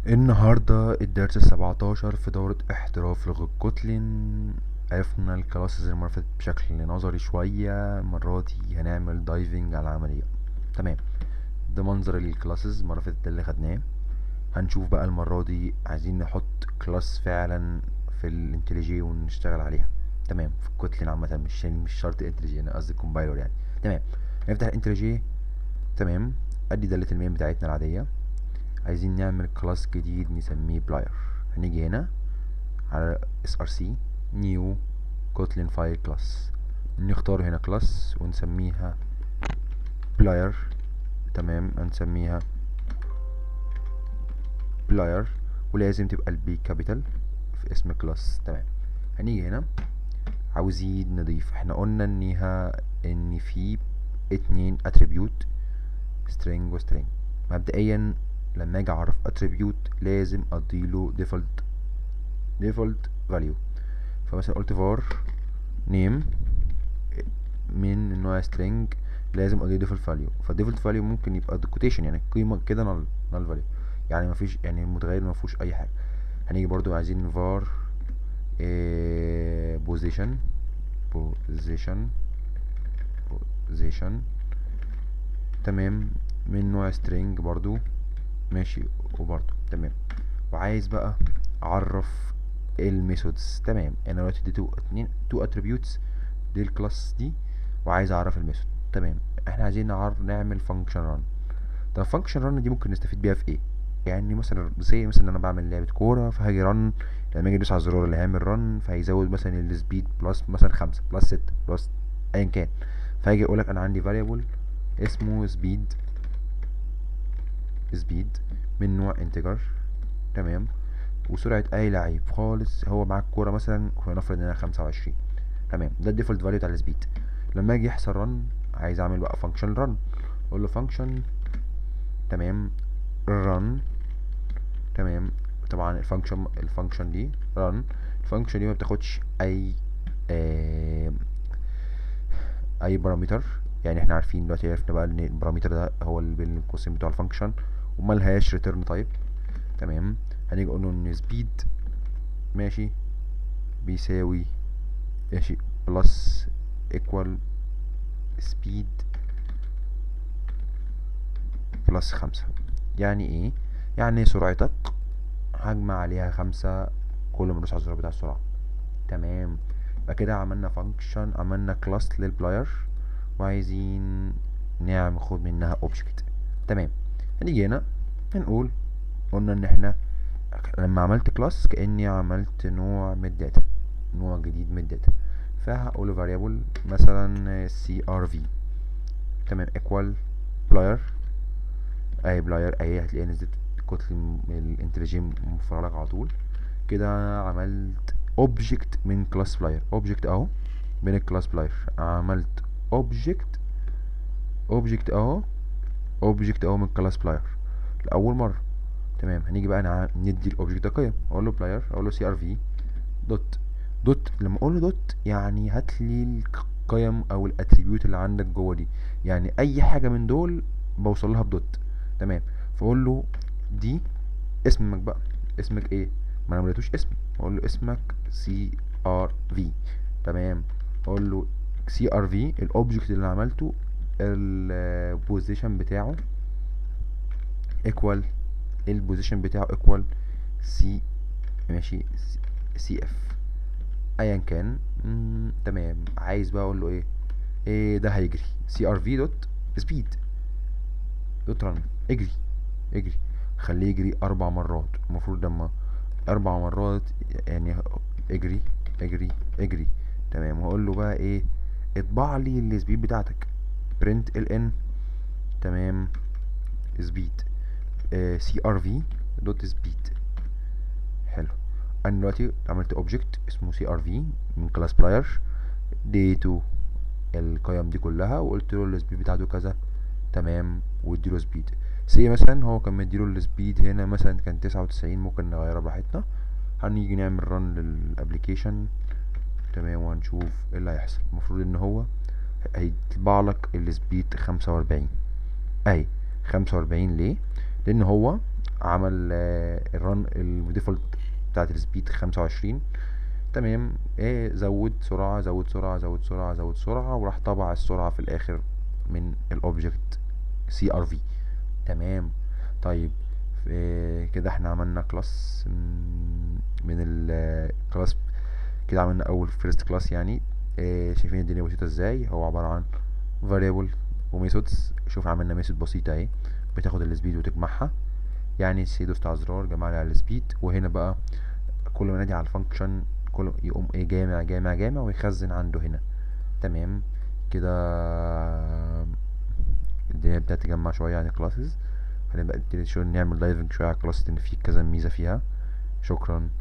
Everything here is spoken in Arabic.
النهاردة الدرس ال17 في دورة احتراف لغة كوتلين. عرفنا الكلاسز المرة اللي فاتت بشكل نظري شوية، المرة دي هنعمل دايفنج على العملية. تمام، ده منظر الكلاسز المرة اللي فاتت ده اللي خدناه. هنشوف بقى المرة دي عايزين نحط كلاس فعلا في الانتليجي ونشتغل عليها. تمام، في الكوتلين عامة، مش شرط انتليجي، انا قصدي كومبايلر يعني. تمام، نفتح الانتليجي. تمام، ادي دالة المين بتاعتنا العادية. عايزين نعمل كلاس جديد نسميه بلاير. هنيجي هنا على src new kotlin file class، نختار هنا كلاس ونسميها بلاير. تمام، هنسميها بلاير، ولازم تبقى البي كابيتال في اسم كلاس. تمام، هنيجي هنا عاوزين نضيف، احنا قلنا ان في اتنين اتريبيوت string و string. مبدئيا لما اجي اعرف اتريبيوت لازم اديله default value. فمثلا قلت var name من النوع string، لازم ادي default value. فالdefault value ممكن يبقى quotation، يعني قيمة كده null value، يعني مفيش، يعني المتغير مفيهوش اي حاجة. هنيجي برضو عايزين var position position position. تمام، من نوع string برضو، ماشي، وبرضو تمام. وعايز بقى اعرف الميثودز. تمام، انا دلوقتي اديته تو اتريبيوتس دي الكلاس دي، وعايز اعرف الميثود. تمام، احنا عايزين نعمل فانكشن ران. طب فانكشن ران دي ممكن نستفيد بيها في ايه؟ يعني مثلا زي مثلا انا بعمل لعبه كوره، فهاجي رن، لما اجي ادوس على الزرار اللي هيعمل رن فهيزود مثلا السبيد بلس مثلا 5 بلس 6 بلس ايا كان. فهاجي اقولك انا عندي فاريبل اسمه سبيد من نوع انتجر. تمام، وسرعة اي لعيب خالص هو معاك كورة مثلا، ونفرض انها 25. تمام، ده الديفولت فاليو بتاع السبيد. لما اجي يحصل رن عايز اعمل بقى فانكشن رن، اقول له فانكشن. تمام، رن. تمام، طبعا الفانكشن دي رن. الفانكشن دي ما بتاخدش آه اي بارامتر. يعني احنا عارفين دلوقتي، عرفنا بقى ان البارامتر ده هو اللي بين القوسين بتوع الفانكشن، وملهاش ريتيرن تايب. تمام، هنيجي نقول له ان سبيد ماشي بيساوي ماشي بلس ايكوال سبيد بلس 5. يعني ايه؟ يعني سرعتك هجمع عليها 5 كل ما ندوس على الزرار بتاع السرعة. تمام، يبقى كده عملنا فانكشن، عملنا كلاس للبلاير، وعايزين ناخد منها اوبجكت. تمام، هنيجي هنا هنقول، قلنا ان احنا لما عملت كلاس كأني عملت نوع من الداتا، نوع جديد من الداتا. فهقوله variable مثلا crv. تمام، equal بلاير. اي بلاير اهي، هتلاقيها نزلت كتل الانترجيم مفرغ على طول. كده عملت اوبجكت من كلاس بلاير، اوبجكت اهو من الكلاس بلاير. عملت اوبجكت، اوبجكت اهو، اوبجكت اهو من كلاس بلاير لاول مره. تمام، هنيجي بقى ندي الاوبجكت ده قيم، اقول له بلاير، اقول له crv دوت. لما اقول له دوت يعني هات لي القيم او الاتريبيوت اللي عندك جوه دي، يعني اي حاجه من دول بوصل لها بدوت. تمام، فاقول له دي اسمك بقى، اسمك ايه؟ ما انا ملقتوش اسم، اقول له اسمك CRV. تمام، اقول له CRV الاوبجكت اللي عملته البوزيشن بتاعه ايكوال، البوزيشن بتاعه ايكوال سي، ماشي، CF ايا كان. تمام، عايز بقى اقول له ايه ده هيجري CRV دوت سبيد دوت رن، اجري اجري، خليه يجري 4 مرات. المفروض لما 4 مرات يعني اجري اجري اجري. تمام، وهقول له بقى اطبع لي السبيد بتاعتك print ln. تمام، سبيد crv دوت سبيد. حلو، انا دلوقتي عملت اوبجكت اسمه crv من كلاس بلاير، اديته القيم دي كلها وقلت له السبيد بتاعته كذا. تمام، واديله سبيد. سي مثلا هو كان مديله السبيد هنا مثلا كان 99، ممكن نغيرها براحتنا. هنيجي نعمل رن للابليكيشن. تمام، وهنشوف ايه اللي هيحصل. المفروض ان هو هيطبع لك السبيد 45 اهي. 45 ليه؟ لان هو عمل الرن الديفولت بتاعت السبيد 25. تمام. زود سرعة زود سرعة زود سرعة زود سرعة، وراح طبع السرعة في الآخر من الأوبجكت CRV. تمام. طيب كده احنا عملنا كلاس من الكلاس. كده عملنا أول فيرست كلاس يعني. شايفين الدنيا بسيطة ازاي؟ هو عبارة عن variable وميثودز. شوف عملنا ميثود بسيطة اهي بتاخد السبيد وتجمعها، يعني دوست على زرار جمع لي على السبيد. وهنا بقى كل ما نادي على الفانكشن كل يقوم جامع جامع جامع ويخزن عنده هنا. تمام كده. الدنيا بدأت تجمع شوية عن الكلاسز. هنبقى نبتدي نعمل دايفنج شوية على الكلاسز، ان في كذا ميزة فيها. شكرا.